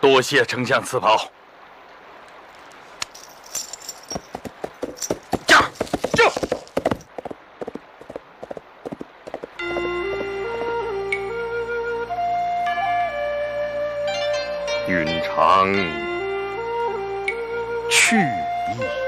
多谢丞相赐袍。驾！就！允常去矣。